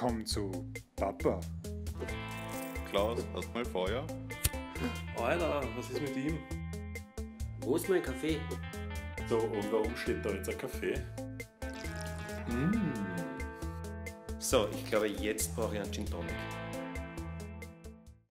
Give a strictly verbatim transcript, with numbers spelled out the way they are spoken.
Komm zu Papa. Klaus, hast du mal Feuer? Alter, was ist mit ihm? Wo ist mein Kaffee? So, und warum steht da jetzt ein Kaffee? Mm. So, ich glaube, jetzt brauche ich einen Gin Tonic.